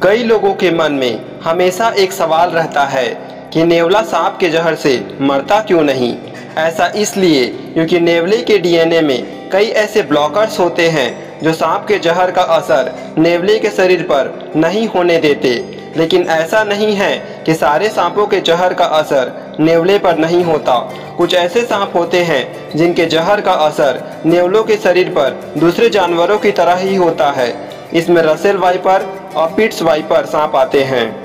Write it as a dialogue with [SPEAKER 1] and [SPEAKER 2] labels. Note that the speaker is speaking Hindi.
[SPEAKER 1] कई लोगों के मन में हमेशा एक सवाल रहता है कि नेवला सांप के जहर से मरता क्यों नहीं। ऐसा इसलिए क्योंकि नेवले के डीएनए में कई ऐसे ब्लॉकर्स होते हैं जो सांप के जहर का असर नेवले के शरीर पर नहीं होने देते। लेकिन ऐसा नहीं है कि सारे सांपों के जहर का असर नेवले पर नहीं होता। कुछ ऐसे सांप होते हैं जिनके जहर का असर नेवलों के शरीर पर दूसरे जानवरों की तरह ही होता है। इसमें रसेल वाइपर और पिट्स वाइपर सांप आते हैं।